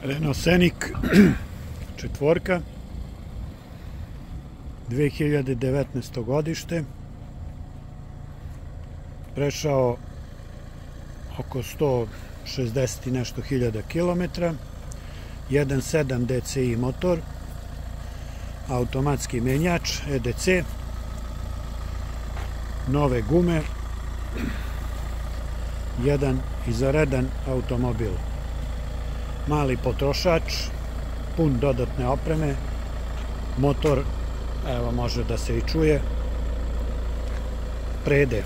Renault Scenic četvorka 2019. godište, prešao oko 160 i nešto hiljada kilometra, 1.7 DCI motor, automatski menjač EDC, nove gume, jedan izvanredan automobil. Mali potrošač, pun dodatne opreme, motor, evo može da se i čuje, prede.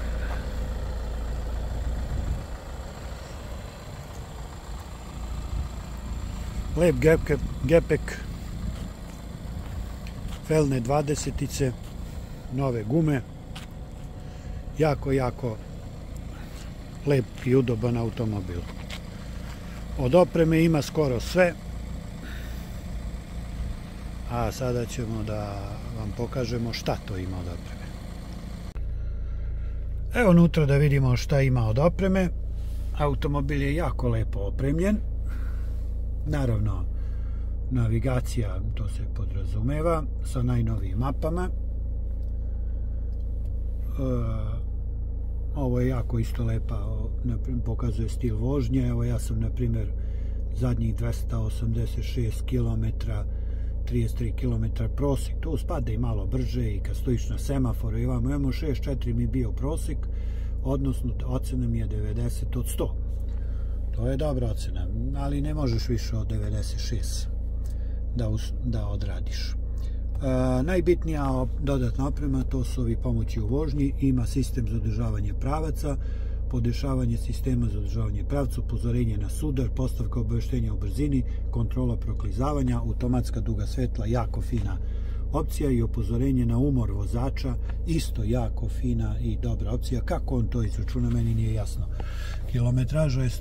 Lep gepek, felne 20-ice, nove gume, jako lep i udoban automobil. Od opreme ima skoro sve, a sada ćemo da vam pokažemo šta to ima od opreme. Evo unutra da vidimo šta ima od opreme. Automobil je jako lepo opremljen. Naravno, navigacija, to se podrazumeva, sa najnovijim mapama. Ovo je jako isto lepa, pokazuje stil vožnje. Evo ja sam, na primjer, zadnjih 286 km, 33 km prosjek. Tu spada i malo brže i kad stojiš na semaforu. Imamo 6.4 mi bio prosjek, odnosno ocena mi je 90 od 100. To je dobra ocena, ali ne možeš više od 96 da odradiš. Najbitnija dodatna oprema, to su ovi pomoći u vožnji. Ima sistem za održavanje pravaca, podešavanje sistema za održavanje pravca, upozorenje na sudar, postavka obaveštenja o brzini, kontrola proklizavanja, automatska duga svetla, jako fina opcija, i upozorenje na umor vozača, isto jako fina i dobra opcija. Kako on to izračuna, meni nije jasno. Kilometraža je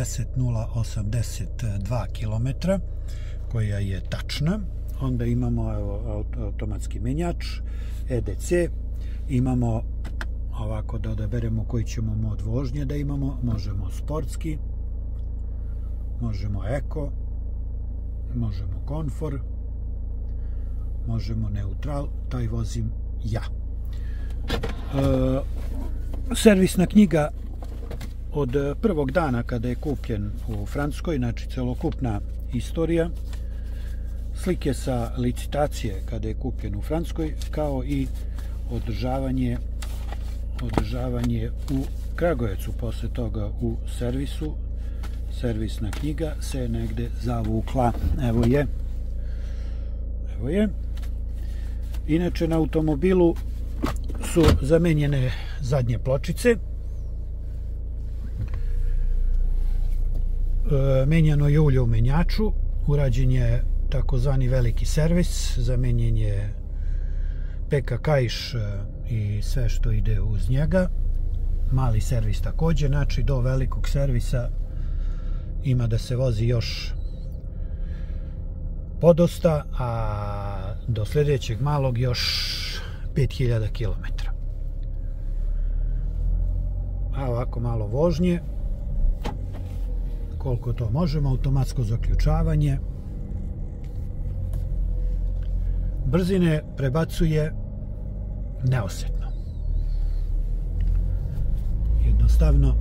160.082 km, koja je tačna. Onda imamo automatski menjač, EDC, imamo ovako da odaberemo koji ćemo mod vožnje da imamo. Možemo sportski, možemo eko, možemo komfor, možemo neutral, taj vozim ja. Servisna knjiga od prvog dana kada je kupljen u Francuskoj, znači celokupna istorija, slike sa licitacije kada je kupljen u Francuskoj, kao i održavanje u Kragujevcu, posle toga u servisu. Servisna knjiga se negde zavukla. Evo je. Inače, na automobilu su zamenjene zadnje pločice, menjano je ulje u menjaču, urađen je takozvani veliki servis, zamenjen je PK kaiš i sve što ide uz njega. Mali servis takođe, znači do velikog servisa ima da se vozi još podosta, a do sljedećeg malog još 5000 km. A ovako malo vožnje, koliko to možemo, automatsko zaključavanje. Brzine prebacuje neosetno. Jednostavno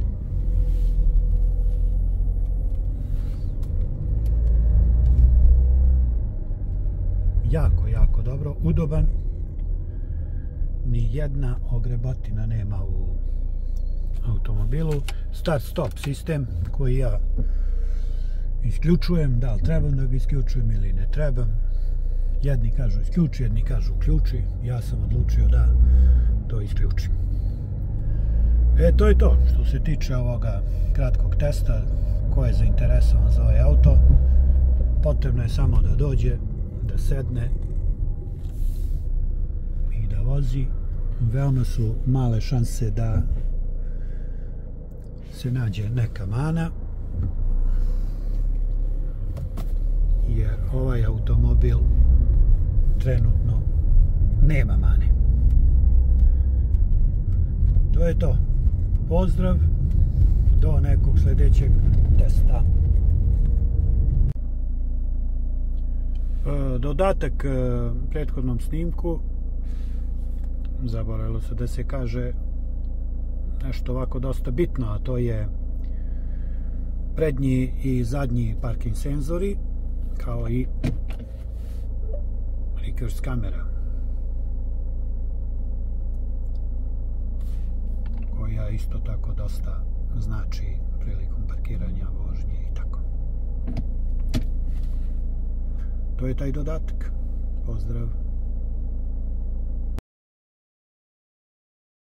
jako dobro, udoban. Ni jedna ogrebatina nema u automobilu. Start stop sistem koji ja isključujem, da li trebam da ga isključujem ili ne trebam. Jedni kažu isključi, jedni kažu uključi. Ja sam odlučio da to isključim. To je to što se tiče ovoga kratkog testa. Ko je zainteresovan za ovaj auto, potrebno je samo da dođe, da sedne i da vozi. Veoma su male šanse da se nađe neka mana, jer ovaj automobil trenutno nema mane. To je to. Pozdrav, do nekog sljedećeg testa. Dodatak prethodnom snimku, zaboravilo se da se kaže nešto ovako dosta bitno, a to je prednji i zadnji parking senzori, kao i reverse kamera, koja isto tako dosta znači prilikom parkiranja, vožnje i tako. To je taj dodatak. Pozdrav.